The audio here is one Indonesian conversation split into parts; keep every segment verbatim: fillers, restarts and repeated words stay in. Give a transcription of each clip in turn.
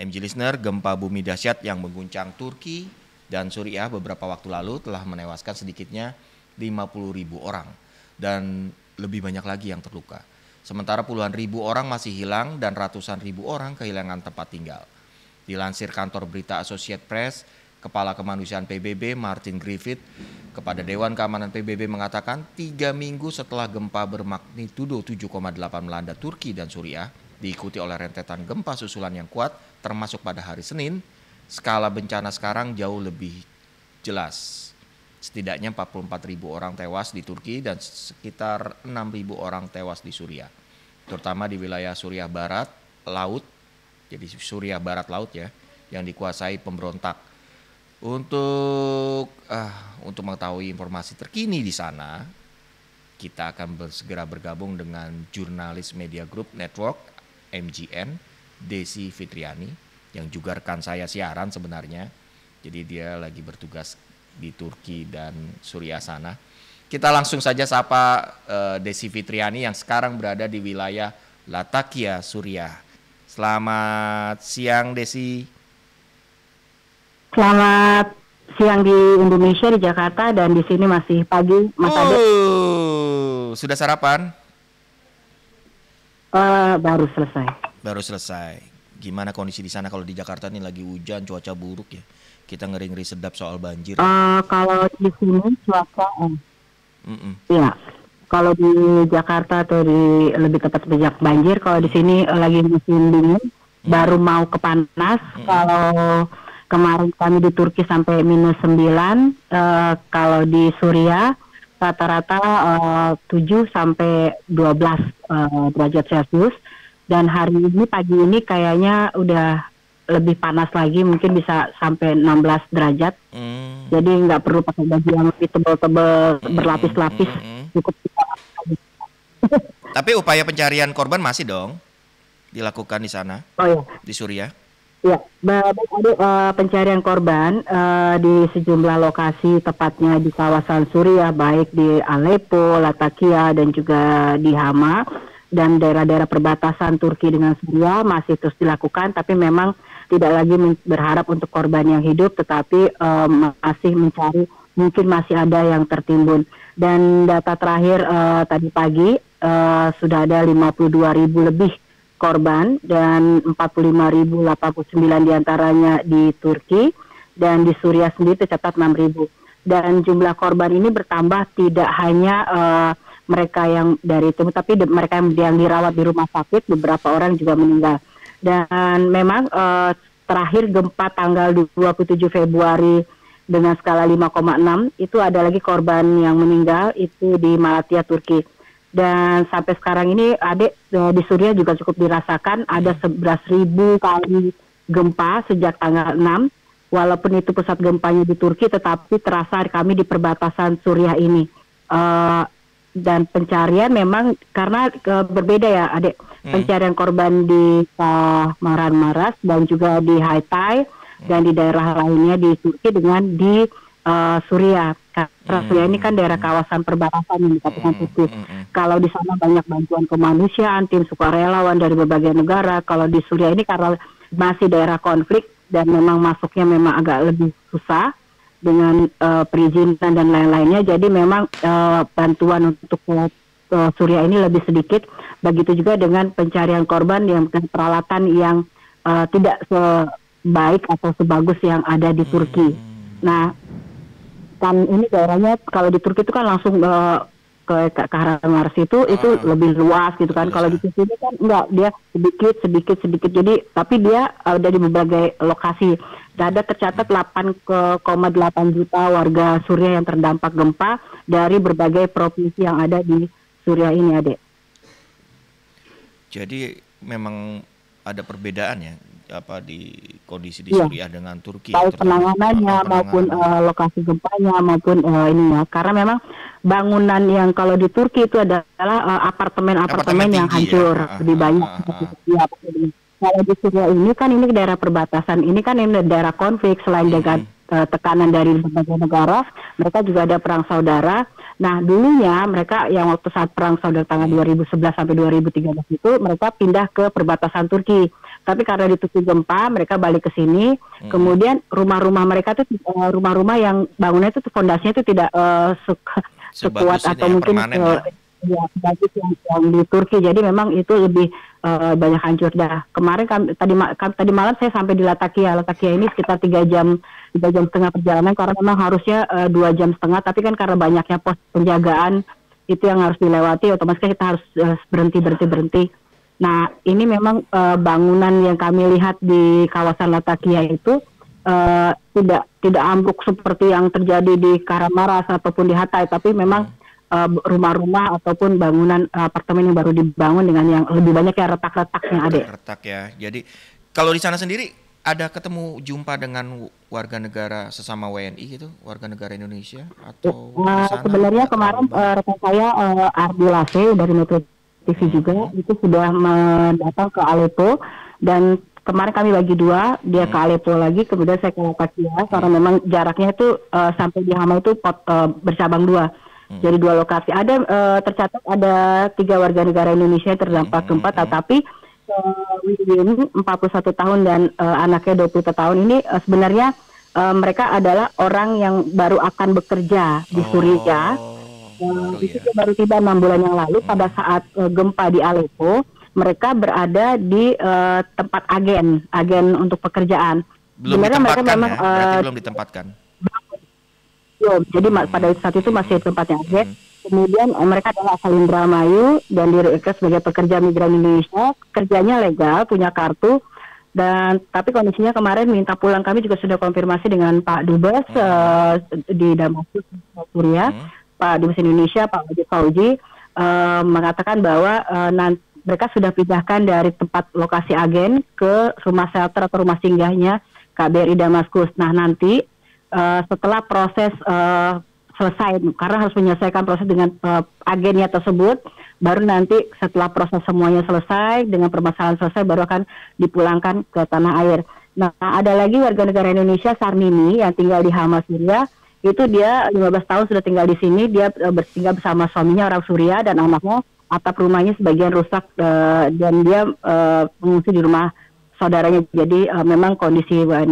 M G listener, gempa bumi dahsyat yang mengguncang Turki dan Suriah beberapa waktu lalu telah menewaskan sedikitnya lima puluh ribu orang dan lebih banyak lagi yang terluka. Sementara puluhan ribu orang masih hilang dan ratusan ribu orang kehilangan tempat tinggal. Dilansir kantor berita Associated Press, Kepala Kemanusiaan P B B Martin Griffith kepada Dewan Keamanan P B B mengatakan tiga minggu setelah gempa bermagnitudo tujuh koma delapan melanda Turki dan Suriah, diikuti oleh rentetan gempa susulan yang kuat termasuk pada hari Senin, skala bencana sekarang jauh lebih jelas. Setidaknya empat puluh empat ribu orang tewas di Turki dan sekitar enam ribu orang tewas di Suriah, terutama di wilayah Suriah Barat Laut, jadi Suriah Barat Laut ya, yang dikuasai pemberontak. Untuk uh, untuk mengetahui informasi terkini di sana, kita akan segera bergabung dengan jurnalis Media Group Network M G N, Desi Fitriani, yang juga rekan saya siaran sebenarnya. Jadi dia lagi bertugas di Turki dan Suriah sana. Kita langsung saja sapa uh, Desi Fitriani yang sekarang berada di wilayah Latakia, Suriah. Selamat siang Desi. Selamat siang di Indonesia, di Jakarta, dan di sini masih pagi, Mas Ade. Oh, sudah sarapan? Uh, baru selesai. Baru selesai. Gimana kondisi di sana? Kalau di Jakarta nih lagi hujan, cuaca buruk ya. Kita ngeri-ngeri sedap soal banjir. Uh, kalau di sini cuaca, Mm-mm. ya. Kalau di Jakarta atau di lebih tepat sejak banjir, kalau di sini uh, lagi musim dingin, mm. baru mau ke panas. Mm. Kalau kemarin kami di Turki sampai minus sembilan, uh, kalau di Suriah rata-rata uh, tujuh sampai dua belas uh, derajat Celcius. Dan hari ini, pagi ini kayaknya udah lebih panas lagi, mungkin bisa sampai enam belas derajat. Mm. Jadi nggak perlu pakai baju yang lebih tebal-tebal, mm. berlapis-lapis. Mm. Cukup. Tapi upaya pencarian korban masih dong dilakukan di sana? Oh ya. Di Suriah? Ya, baik ada uh, pencarian korban uh, di sejumlah lokasi, tepatnya di kawasan Suriah, baik di Aleppo, Latakia, dan juga di Hama, dan daerah-daerah perbatasan Turki dengan Suriah masih terus dilakukan, tapi memang tidak lagi berharap untuk korban yang hidup, tetapi um, masih mencari, mungkin masih ada yang tertimbun. Dan data terakhir uh, tadi pagi uh, sudah ada lima puluh dua ribu lebih korban dan empat puluh lima ribu delapan puluh sembilan diantaranya di Turki, dan di Suriah sendiri tercatat enam ribu. Dan jumlah korban ini bertambah tidak hanya uh, mereka yang dari timur, tapi de- mereka yang, yang dirawat di rumah sakit, beberapa orang juga meninggal. Dan memang uh, terakhir gempa tanggal dua puluh tujuh Februari dengan skala lima koma enam itu ada lagi korban yang meninggal, itu di Malatya, Turki. Dan sampai sekarang ini adik uh, di Suriah juga cukup dirasakan, ada sebelas ribu kali gempa sejak tanggal enam. Walaupun itu pusat gempanya di Turki, tetapi terasa kami di perbatasan Suriah ini. Uh, dan pencarian memang karena uh, berbeda ya adik, hmm. pencarian korban di uh, Maran-Maras dan juga di Hatay hmm. dan di daerah lainnya di Turki dengan di uh, Suriah. Karena hmm. Suriah ini kan daerah kawasan perbatasan yang dikatakan Turki. Hmm. Hmm. Kalau di sana banyak bantuan kemanusiaan, tim sukarelawan dari berbagai negara. Kalau di Suriah ini karena masih daerah konflik dan memang masuknya memang agak lebih susah dengan uh, perizinan dan lain-lainnya, jadi memang uh, bantuan untuk uh, Suriah ini lebih sedikit. Begitu juga dengan pencarian korban yang dengan peralatan yang uh, tidak sebaik atau sebagus yang ada di Turki. Nah, kan ini daerahnya kalau di Turki itu kan langsung uh, ke Kahramanmaraş itu itu uh, lebih luas gitu kan. Kalau di sini kan enggak, dia sedikit sedikit sedikit. Jadi tapi dia uh, ada di berbagai lokasi. Dan ada tercatat delapan koma delapan juta warga Suriah yang terdampak gempa dari berbagai provinsi yang ada di Suriah ini, Adek. Jadi memang ada perbedaan ya, apa di kondisi di ya. Suriah dengan Turki. Baik penanganannya maupun uh, lokasi gempanya maupun uh, ini ya. Karena memang bangunan yang kalau di Turki itu adalah uh, apartemen-apartemen yang hancur ya? lebih banyak. Uh, uh, uh. Ya, kalau di Suriah ini kan ini daerah perbatasan, ini kan ini daerah konflik, selain mm-hmm. dengan uh, tekanan dari berbagai negara, mereka juga ada perang saudara. Nah dulunya mereka yang waktu saat perang saudara tanggal dua ribu sebelas sampai dua ribu tiga belas itu mereka pindah ke perbatasan Turki. Tapi karena ditutup gempa, mereka balik ke sini. Hmm. Kemudian rumah-rumah mereka tuh uh, rumah-rumah yang bangunnya itu fondasinya itu tidak uh, se sekuat atau ya, mungkin uh, ya, bagus yang, yang di Turki. Jadi memang itu lebih uh, banyak hancur dah. Kemarin kami, tadi ma kami, tadi malam saya sampai di Latakia. Latakia ini sekitar tiga jam tiga jam setengah perjalanan karena memang harusnya uh, dua jam setengah. Tapi kan karena banyaknya pos penjagaan itu yang harus dilewati, otomatis kita harus uh, berhenti berhenti berhenti. Nah ini memang uh, bangunan yang kami lihat di kawasan Latakia itu uh, tidak tidak ambruk seperti yang terjadi di Kahramanmaraş ataupun di Hatay, tapi memang rumah-rumah uh, ataupun bangunan uh, apartemen yang baru dibangun dengan yang lebih banyak ya retak-retaknya ada. Retak ya. Jadi kalau di sana sendiri ada ketemu jumpa dengan warga negara sesama W N I gitu, warga negara Indonesia atau uh, sebenarnya kemarin uh, rekan saya uh, Ardi Lase dari Metro T V hmm. juga itu sudah mendatang ke Aleppo dan kemarin kami bagi dua, dia hmm. ke Aleppo lagi, kemudian saya ke Latakia hmm. karena memang jaraknya itu uh, sampai di Hama itu pot, uh, bercabang dua. Jadi dua lokasi. Ada uh, tercatat ada tiga warga negara Indonesia yang terdampak gempa, hmm, tetapi uh, Win empat puluh satu tahun dan uh, anaknya dua puluh tahun ini uh, sebenarnya uh, mereka adalah orang yang baru akan bekerja di Suriah. Oh, uh, itu ya. Baru tiba enam bulan yang lalu hmm. pada saat uh, gempa di Aleppo, mereka berada di uh, tempat agen, agen untuk pekerjaan. Belum sebenarnya mereka memang ya? Berarti uh, belum ditempatkan. Belum. Jadi pada saat itu masih tempatnya aja. Hmm. Kemudian mereka adalah asal Indramayu dan direkrut sebagai pekerja migran Indonesia, kerjanya legal, punya kartu. Dan tapi kondisinya kemarin minta pulang, kami juga sudah konfirmasi dengan Pak Dubes hmm. uh, di Damaskus, Suriah, hmm. Pak Dubes Indonesia, Pak Wajid Fauji uh, mengatakan bahwa uh, nanti mereka sudah pindahkan dari tempat lokasi agen ke rumah shelter atau rumah singgahnya K B R I Damaskus. Nah nanti Uh, setelah proses uh, selesai, karena harus menyelesaikan proses dengan uh, agennya tersebut, baru nanti setelah proses semuanya selesai, dengan permasalahan selesai, baru akan dipulangkan ke tanah air. Nah, ada lagi warga negara Indonesia, Sarmini, yang tinggal di Hama, Suriah. Itu dia lima belas tahun sudah tinggal di sini, dia uh, bertinggal bersama suaminya orang Suriah dan anaknya. Atap rumahnya sebagian rusak uh, dan dia uh, mengungsi di rumah saudaranya. Jadi uh, memang kondisi uh,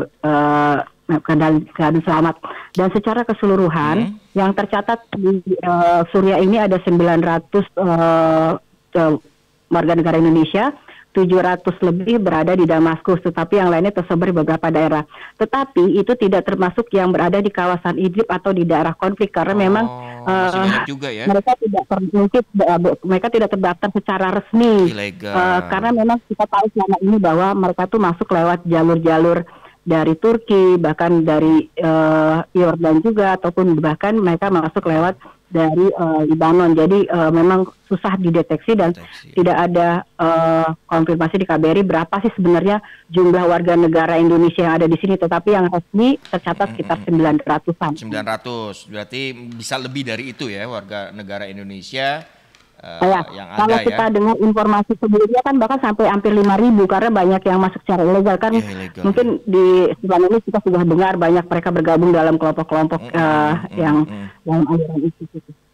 uh, keadaan, keadaan selamat. Dan secara keseluruhan hmm. yang tercatat di uh, Suriah ini ada sembilan ratus uh, uh, warga negara Indonesia, tujuh ratus lebih berada di Damaskus, tetapi yang lainnya tersebar di beberapa daerah. Tetapi itu tidak termasuk yang berada di kawasan Idlib atau di daerah konflik karena oh, memang uh, juga ya? mereka tidak ter, mungkin, uh, mereka tidak terdaftar secara resmi. Uh, karena memang kita tahu selama ini bahwa mereka tuh masuk lewat jalur-jalur dari Turki, bahkan dari uh, Yordan juga, ataupun bahkan mereka masuk lewat dari uh, Libanon. Jadi uh, memang susah dideteksi dan Deteksi. tidak ada uh, konfirmasi di K B R I berapa sih sebenarnya jumlah warga negara Indonesia yang ada di sini. Tetapi yang resmi tercatat sekitar sembilan ratusan. sembilan ratus, berarti bisa lebih dari itu ya warga negara Indonesia. Uh, ya, yang kalau ada, kita ya. dengar informasi sebelumnya kan bahkan sampai hampir lima ribu karena banyak yang masuk secara ilegal kan. Ya, ilegal. Mungkin di sebulan ini kita sudah dengar banyak mereka bergabung dalam kelompok-kelompok mm, uh, mm, yang mm. yang aliran itu.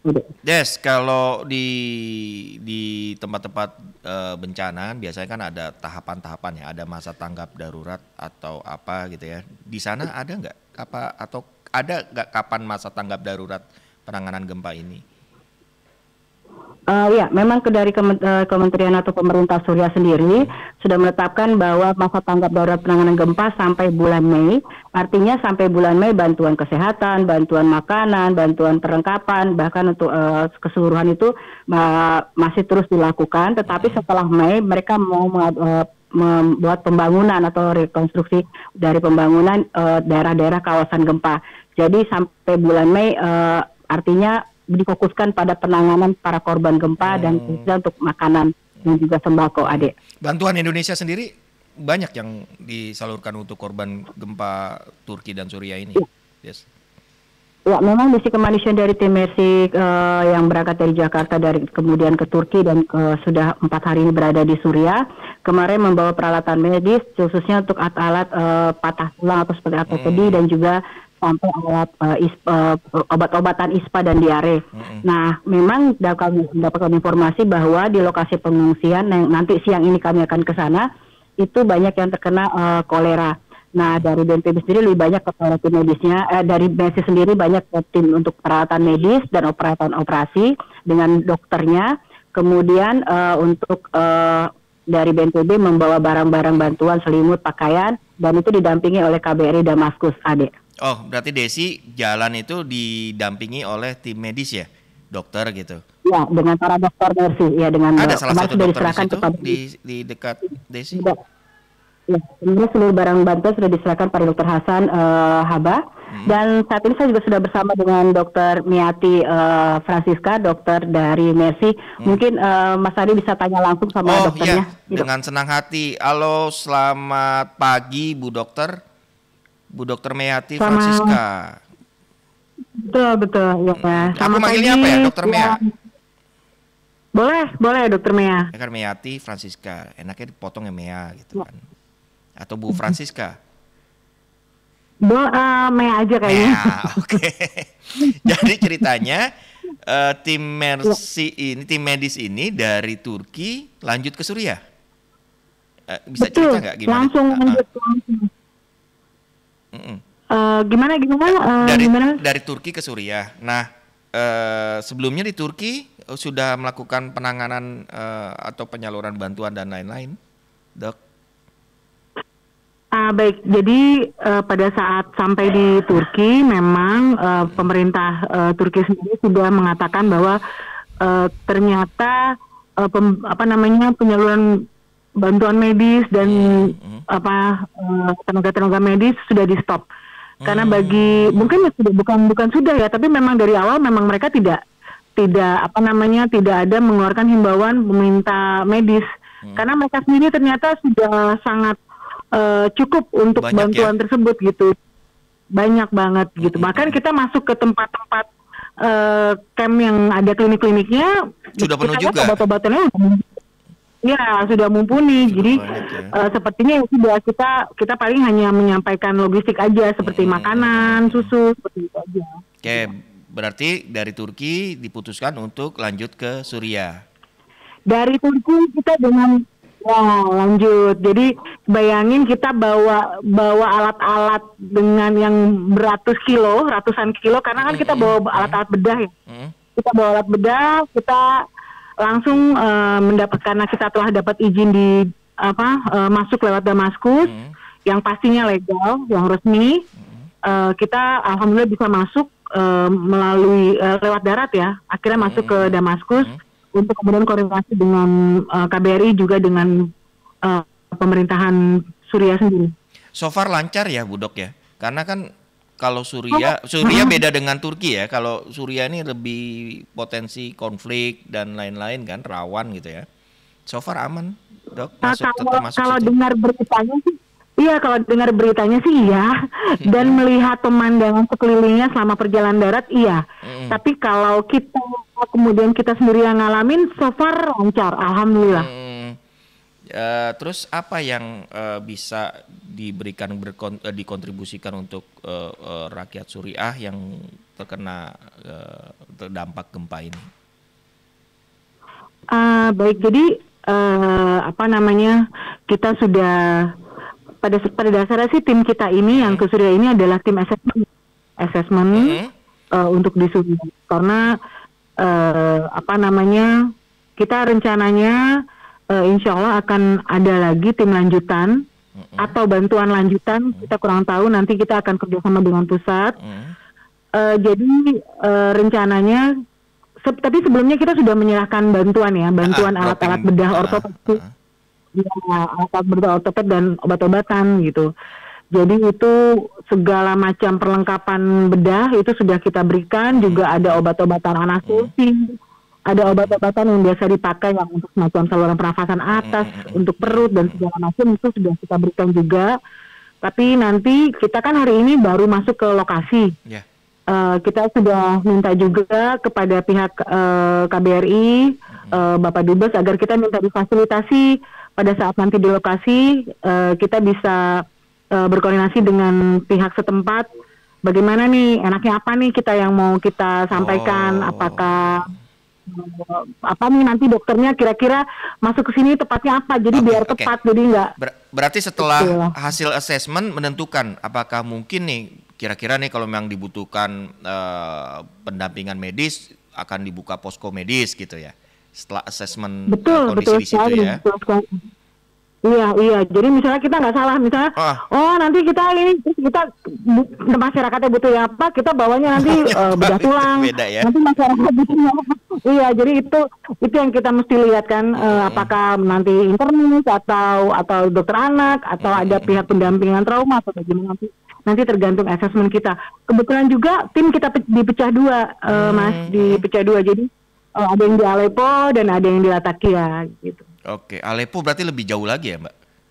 Des, kalau di di tempat-tempat uh, bencana biasanya kan ada tahapan-tahapan ya, ada masa tanggap darurat atau apa gitu ya. Di sana ada nggak apa atau ada nggak kapan masa tanggap darurat penanganan gempa ini? Uh, ya, memang ke dari Kementerian atau pemerintah Suriah sendiri sudah menetapkan bahwa masa tanggap darurat penanganan gempa sampai bulan Mei. Artinya sampai bulan Mei bantuan kesehatan, bantuan makanan, bantuan perlengkapan, bahkan untuk uh, keseluruhan itu uh, masih terus dilakukan. Tetapi setelah Mei mereka mau uh, membuat pembangunan atau rekonstruksi dari pembangunan daerah-daerah uh, kawasan gempa. Jadi sampai bulan Mei uh, artinya difokuskan pada penanganan para korban gempa hmm. dan juga untuk makanan dan juga sembako, adik. Bantuan Indonesia sendiri banyak yang disalurkan untuk korban gempa Turki dan Suriah ini. Ya. Yes. Ya, memang misi kemanusiaan dari tim Mercy uh, yang berangkat dari Jakarta dari kemudian ke Turki dan uh, sudah empat hari ini berada di Suriah. Kemarin membawa peralatan medis khususnya untuk alat-alat uh, patah tulang atau seperti ortopedi hmm. dan juga sampai alat uh, uh, obat-obatan ispa dan diare. Mm-hmm. Nah, memang kami mendapatkan informasi bahwa di lokasi pengungsian yang nanti siang ini kami akan ke sana, itu banyak yang terkena uh, kolera. Nah, dari B N P B sendiri lebih banyak ke tim medisnya, eh, dari B N P sendiri banyak ke tim untuk peralatan medis dan peralatan operasi dengan dokternya. Kemudian uh, untuk uh, dari B N P B membawa barang-barang bantuan, selimut, pakaian, dan itu didampingi oleh K B R I Damaskus, Ade. Oh, berarti Desi jalan itu didampingi oleh tim medis ya, dokter gitu? Ya, dengan para dokter Mercy, ya dengan ada salah satu dokter di situ kepada di, di dekat Desi? Ya, sebenarnya seluruh barang bantuan sudah diserahkan pada Dokter Hasan uh, Haba, hmm. dan saat ini saya juga sudah bersama dengan Dokter Miati uh, Francisca, dokter dari Mercy. Hmm. Mungkin uh, Mas Adi bisa tanya langsung sama oh, dokternya. Oh iya, dengan senang hati. Halo, selamat pagi Bu Dokter, Bu Dokter Miati Sama... Francisca. Betul betul ya. Hmm. Aku manggilnya apa ya, Dokter ya. Mea? Boleh, boleh Dokter Mea. Ya kan Miati Francisca, enaknya dipotong ya Mea gitu kan. Atau Bu Francisca? Bu uh, Mea aja kayaknya. Oke. Okay. Jadi ceritanya uh, tim Mercy ya. ini, tim medis ini dari Turki lanjut ke Suriah. Uh, bisa Betul, cerita nggak gimana? Langsung lanjut. Uh, uh. Uh, gimana gimana? Uh, dari gimana? dari Turki ke Suriah. Nah, uh, sebelumnya di Turki sudah melakukan penanganan uh, atau penyaluran bantuan dan lain-lain, Dok? Uh, baik, jadi uh, pada saat sampai di Turki, memang uh, pemerintah uh, Turki sendiri sudah mengatakan bahwa uh, ternyata uh, pem, apa namanya penyaluran bantuan medis dan mm-hmm. apa uh, tenaga-tenaga medis sudah di stop. Mm-hmm. Karena bagi mungkin sudah bukan bukan sudah ya, tapi memang dari awal memang mereka tidak tidak apa namanya tidak ada mengeluarkan himbauan meminta medis. Mm-hmm. Karena mereka sendiri ternyata sudah sangat Uh, cukup untuk banyak bantuan ya? Tersebut gitu, banyak banget gitu. Mm-hmm. Bahkan kita masuk ke tempat-tempat uh, camp yang ada klinik-kliniknya sudah penuh juga. Obat-obatannya ya sudah mumpuni. Sudah jadi ya. uh, sepertinya sudah kita kita paling hanya menyampaikan logistik aja seperti mm-hmm. makanan, susu seperti itu aja. Oke, okay. Berarti dari Turki diputuskan untuk lanjut ke Suriah. Dari Turki kita dengan Wah, lanjut. Jadi bayangin kita bawa bawa alat-alat dengan yang beratus kilo, ratusan kilo, karena kan kita bawa alat-alat bedah ya. Kita bawa alat bedah, kita langsung uh, mendapat karena kita telah dapat izin di apa uh, masuk lewat Damaskus, mm. yang pastinya legal, yang resmi. Mm. Uh, kita alhamdulillah bisa masuk uh, melalui uh, lewat darat ya. Akhirnya mm. masuk ke Damaskus. Mm. Untuk kemudian koordinasi dengan uh, K B R I juga dengan uh, pemerintahan Suriah sendiri. So far lancar ya Bu Dok ya? Karena kan kalau Suriah, Suriah beda dengan Turki ya. Kalau Suriah ini lebih potensi konflik dan lain-lain kan, rawan gitu ya. So far aman Dok? Masuk, nah, kalau masuk kalau situ. dengar beritanya sih, iya kalau dengar beritanya sih iya. Dan melihat pemandangan sekelilingnya selama perjalanan darat iya. Mm. Tapi kalau kita kemudian kita sendiri yang ngalamin, so far lancar, alhamdulillah. Hmm, uh, terus apa yang uh, bisa diberikan berkon, uh, dikontribusikan untuk uh, uh, rakyat Suriah yang terkena uh, terdampak gempa ini? Uh, baik, jadi uh, apa namanya kita sudah pada pada dasarnya sih tim kita ini hmm. yang ke Suriah ini adalah tim assessment, assessment hmm. uh, untuk di Suriah karena Uh, apa namanya kita rencananya uh, insya Allah akan ada lagi tim lanjutan mm-hmm. atau bantuan lanjutan mm-hmm. kita kurang tahu nanti kita akan kerjasama dengan pusat mm-hmm. uh, jadi uh, rencananya se- tapi sebelumnya kita sudah menyerahkan bantuan ya bantuan uh, alat-alat bedah uh, ortopedi uh, uh. ya, alat-alat bedah ortopedi dan obat-obatan gitu. Jadi itu segala macam perlengkapan bedah itu sudah kita berikan, juga ada obat-obatan anestesi, ada obat-obatan yang biasa dipakai yang untuk semacam saluran pernafasan atas, untuk perut dan segala macam itu sudah kita berikan juga. Tapi nanti kita kan hari ini baru masuk ke lokasi. Yeah. Uh, kita sudah minta juga kepada pihak uh, K B R I, uh, Bapak Dubes agar kita minta difasilitasi pada saat nanti di lokasi uh, kita bisa Uh, berkoordinasi dengan pihak setempat, bagaimana nih enaknya apa nih kita yang mau kita sampaikan, oh. apakah uh, apa nih nanti dokternya kira-kira masuk ke sini tepatnya apa, jadi Oke, biar oke. tepat, jadi nggak. Ber- berarti setelah Betul. hasil assessment menentukan apakah mungkin nih kira-kira nih kalau memang dibutuhkan eh, pendampingan medis akan dibuka posko medis gitu ya. Setelah assessment eh, Betul, kondisi betul di situ sekali, ya. betul sekali. Iya, iya. Jadi misalnya kita nggak salah, misalnya, Ah. oh nanti kita ini terus kita bu- masyarakatnya butuh apa, kita bawanya nanti eh, bedah tulang. Beda ya. Nanti masyarakat butuh apa. Iya, jadi itu itu yang kita mesti lihat kan, eh, apakah nanti internis atau atau dokter anak atau ada pihak pendampingan trauma atau bagaimana nanti. Nanti tergantung asesmen kita. Kebetulan juga tim kita pe- dipecah dua, eh, Mas, dipecah dua. Jadi eh, ada yang di Aleppo dan ada yang di Latakia gitu. Oke, Aleppo berarti lebih jauh lagi ya, Mbak?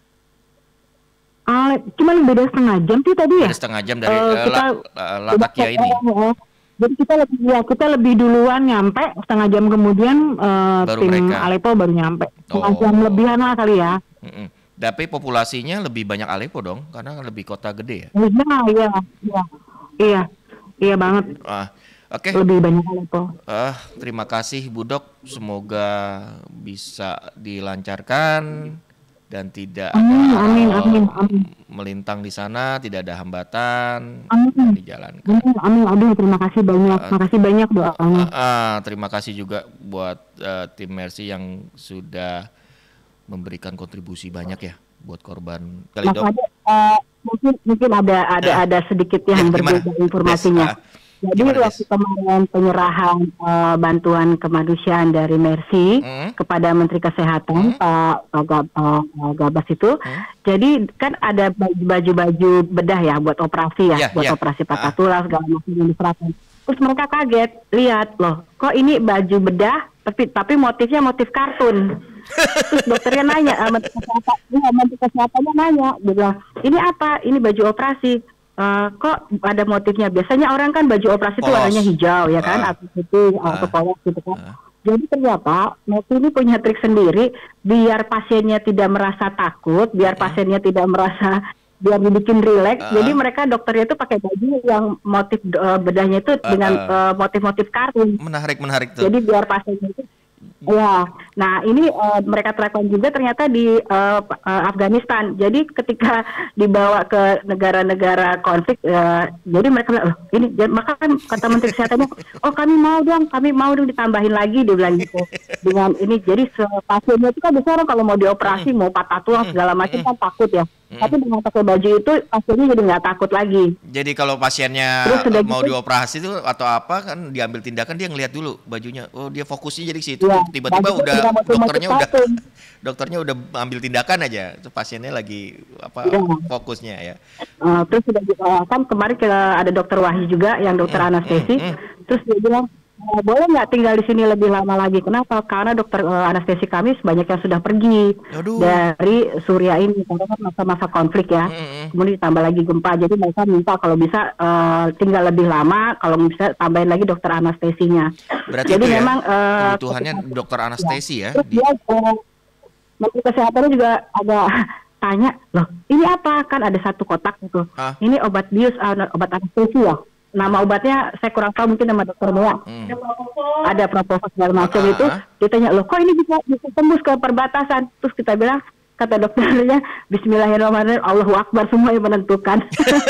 Ah, cuman beda setengah jam sih tadi ya. Ada setengah jam dari Eh, eh, kita La- La- Latakia ini. Eh, Jadi kita lebih ya kita lebih duluan nyampe, setengah jam kemudian eh, Baru tim mereka. Aleppo baru nyampe. Setengah Oh. jam lebihan lah kali ya. Mm-mm. Tapi populasinya lebih banyak Aleppo dong, karena lebih kota gede ya. Iya, iya, iya, iya, iya banget. Ah, oke. Lebih banyak Aleppo. Ah, terima kasih Bu Dok, semoga bisa dilancarkan dan tidak Amin, ada amin, hal amin, amin. melintang di sana, tidak ada hambatan Amin. dijalankan. Amin, amin, aduh terima kasih banyak, terima kasih banyak doanya. Ah, ah, terima kasih juga buat eh, tim Mercy yang sudah memberikan kontribusi banyak ya buat korban kali Mas Dok. Ade, eh, mungkin mungkin ada ada Ya. ada sedikit Ya, yang gimana? berbeda informasinya. Des, ah, Jadi gimana, waktu Des? kemarin penyerahan eh, bantuan kemanusiaan dari Mercy Hmm. kepada Menteri Kesehatan Pak Pak Gab- eh, Gabas itu, Hmm. jadi kan ada baju- baju-baju bedah ya buat operasi ya, Ya, buat ya. operasi Ah. patah tulang segala macam yang diserahkan. Terus mereka kaget lihat loh, kok ini baju bedah tapi tapi motifnya motif kartun. Terus dokternya nanya, eh, menteri kesehatan, ya, menteri kesehatannya nanya, dia bilang, ini apa? Ini baju operasi. Eh, kok ada motifnya? Biasanya orang kan baju operasi itu Polos. warnanya hijau ya kan, Ah. atau putih, Ah. atau polos gitu kan. Ah. Jadi ternyata Mercy ini punya trik sendiri biar pasiennya tidak merasa takut, biar pasiennya tidak merasa, biar dibikin rileks. Ah. Jadi mereka dokternya itu pakai baju yang motif eh, bedahnya itu Ah, dengan ah. eh, motif-motif kartun. Menarik menarik tuh. Jadi biar pasiennya itu ya, nah ini eh, mereka terapkan juga ternyata di eh, p- eh, Afghanistan. Jadi ketika dibawa ke negara-negara konflik, eh, jadi mereka bilang, "Loh, ini jadi- maka kan kata Menteri Kesehatannya, oh kami mau dong, kami mau dong ditambahin lagi, dia bilang gitu. Dengan ini, jadi se- pasiennya itu kan biasanya orang kalau mau dioperasi, mau patah tulang segala macam kan takut ya. Tapi dengan pakai baju itu pasiennya jadi nggak takut lagi. Jadi kalau pasiennya Terus udah mau gitu- dioperasi itu atau apa kan diambil tindakan dia ngelihat dulu bajunya. Oh, dia fokusnya jadi ke situ. Iya, Tiba-tiba bajunya udah tidak motif-motif dokternya udah kartun. dokternya udah ambil tindakan aja. Itu pasiennya lagi apa Iya. fokusnya ya. Uh, terus sudah uh, kan kemarin ke, ada dokter Wahyu juga yang dokter anestesi, terus dia bilang "Eh, boleh nggak tinggal di sini lebih lama lagi? Kenapa? Karena dokter uh, anestesi kami sebanyak yang sudah pergi Aduh. dari Suriah ini karena kan masa-masa konflik ya. Mm-mm. Kemudian ditambah lagi gempa, jadi mereka minta kalau bisa uh, tinggal lebih lama, kalau bisa tambahin lagi dokter anestesinya. Berarti Jadi itu ya memang uh, kebutuhannya dokter anestesi ya. terus di- dia uh, Menteri Kesehatannya juga agak tanya, loh ini apa? Kan ada satu kotak gitu. Ah. Ini obat bius, uh, obat anestesi ya. Nama obatnya saya kurang tahu, mungkin nama dokter Bea. Hmm. Ada propofol segala macam Ah. itu. Dia tanya, loh kok ini bisa, bisa tembus ke perbatasan? Terus kita bilang, kata dokternya, Bismillahirrahmanirrahim, Allahu Akbar, semua yang menentukan.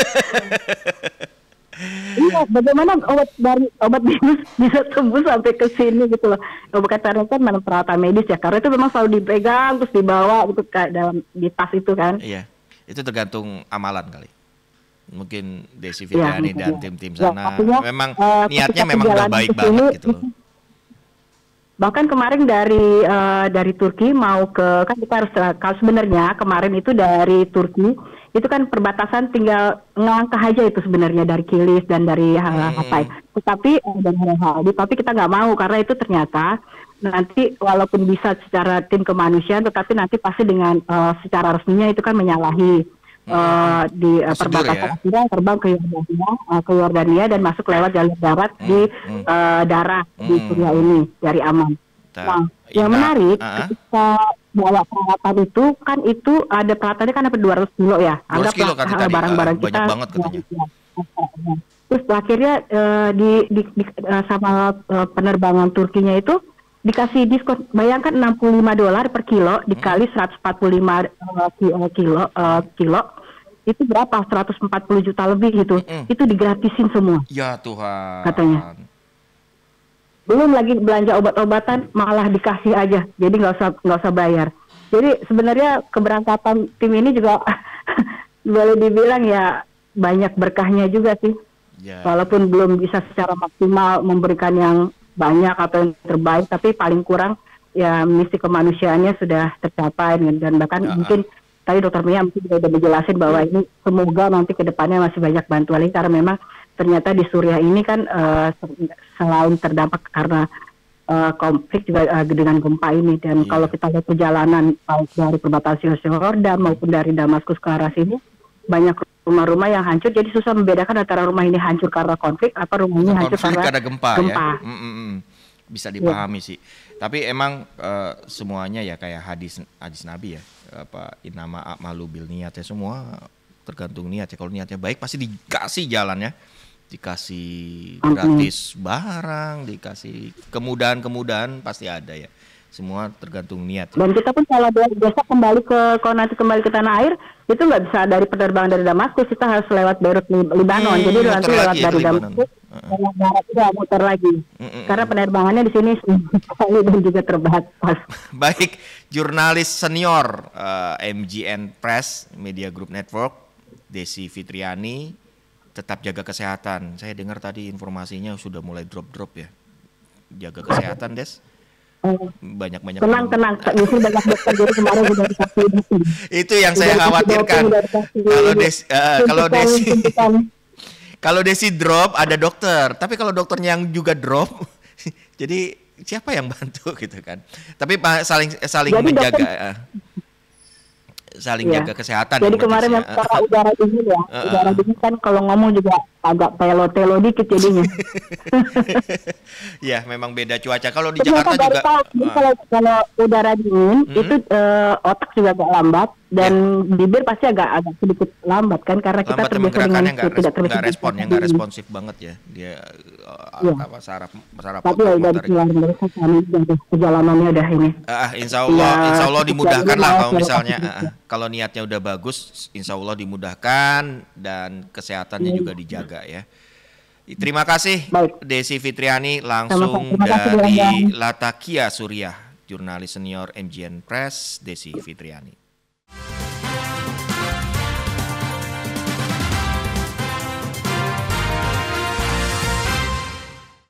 Iya, bagaimana obat dari obat bius bisa tembus sampai ke sini gitu loh. Obat karena kan memang peralatan medis ya, karena itu memang selalu dipegang terus dibawa gitu kayak dalam di tas itu kan. Iya. Itu tergantung amalan kali. Mungkin Desi Iya, Fitriani mungkin dan ya. tim-tim Ya, sana artinya, memang eh, niatnya ketika memang udah perjalanan baik ke banget sini, gitu loh. Bahkan kemarin dari eh, dari Turki mau ke, kan kita harus eh, kalau sebenarnya kemarin itu dari Turki itu kan perbatasan tinggal ngelangkah aja itu sebenarnya dari Kilis dan dari Hmm. Hatay. Tetapi eh, dan Halhadi, tapi kita nggak mau karena itu ternyata nanti walaupun bisa secara tim kemanusiaan, tetapi nanti pasti dengan eh, secara resminya itu kan menyalahi eh, di eh, Prosedur perbatasan ya? akhirnya terbang ke Yordania, eh, ke Yordania dan masuk lewat jalur darat di hmm. eh, darah di Hmm. Suriah ini dari aman. Ta- Nah, yang Ina- menarik Ah, ah. ketika bawa peralatan itu kan itu ada peralatannya kan sampai dua ratus kilo ya. dua ratus kilo Anggaplah, kata eh, tadi, barang-barang ah, kita. banyak banget katanya. Ya, ya. Terus akhirnya eh, di, di, di- eh, sama eh, penerbangan Turkinya itu dikasih diskon. Bayangkan enam puluh lima dolar per kilo dikali seratus empat puluh lima uh, kilo uh, kilo itu berapa? seratus empat puluh juta lebih gitu. Mm-mm. Itu digratisin semua. Ya Tuhan. Katanya. Belum lagi belanja obat-obatan malah dikasih aja. Jadi nggak usah nggak usah bayar. Jadi sebenarnya keberangkatan tim ini juga boleh dibilang ya banyak berkahnya juga sih. Yeah. Walaupun belum bisa secara maksimal memberikan yang banyak atau yang terbaik, tapi paling kurang ya misi kemanusiaannya sudah tercapai, dan bahkan uh-huh. mungkin tadi Dokter Mia mungkin sudah menjelasin bahwa ini semoga nanti ke depannya masih banyak bantuan lagi, karena memang ternyata di Suriah ini kan uh, selain terdampak karena uh, konflik juga uh, dengan gempa ini, dan yeah. kalau kita lihat perjalanan baik dari perbatasan Jordan maupun dari Damaskus ke arah sini banyak rumah-rumah yang hancur, jadi susah membedakan antara rumah ini hancur karena konflik atau rumah ini hancur karena, karena gempa, gempa. Ya. Mm-mm. Bisa dipahami ya. Sih. Tapi emang uh, semuanya ya kayak hadis hadis Nabi ya, apa inama a'malu bil niat ya, semua tergantung niat ya. Kalau niatnya baik pasti dikasih jalannya, dikasih gratis barang, dikasih kemudahan-kemudahan pasti ada ya. Semua tergantung niat. Ya. Dan kita pun kalau biasa kembali ke kalau nanti kembali ke tanah air itu nggak bisa dari penerbangan dari Damaskus, kita harus lewat Beirut, Libanon. Hmm, Jadi nanti lewat dari Damaskus, lewat darat juga muter lagi. Hmm, hmm, Karena penerbangannya di sini sekali dan juga terbatas. Baik, jurnalis senior uh, M G N Press Media Group Network, Desi Fitriani, tetap jaga kesehatan. Saya dengar tadi informasinya sudah mulai drop-drop ya. Jaga kesehatan, Des. Banyak-banyak tenang tenang justru banyak dokter, jadi kemarin sudah dikasih itu yang saya khawatirkan kalau Desi uh, kalau Desi kalau Desi drop ada dokter, tapi kalau dokternya yang juga drop jadi siapa yang bantu gitu kan. Tapi saling saling jadi menjaga dokter, saling iya. jaga kesehatan. Jadi kemarin ya. Karena udara dingin ya, uh, udara dingin kan kalau ngomong juga agak telo-telo dikit jadinya. Ya, memang beda cuaca. Kalau di Ternyata Jakarta juga. Tahu, uh, kalau kalau udara dingin hmm? itu uh, otak juga agak lambat dan ya. Bibir pasti agak agak sedikit lambat kan, karena lambat, kita terbiasa dengan gak tidak terbiasa respon, yang nggak responsif banget ya dia uh, ya. apa saraf saraf. Tapi ya udah dikeluarin dari sana, perjalanannya udah ini. Uh, insya Allah, ya, insya Allah dimudahkan lah kalau misalnya. Uh, Kalau niatnya udah bagus, insya Allah dimudahkan dan kesehatannya hmm. juga dijaga ya. Terima kasih Baik. Desi Fitriani langsung dari Latakia, Suriah, jurnalis senior M G N Press Desi Fitriani.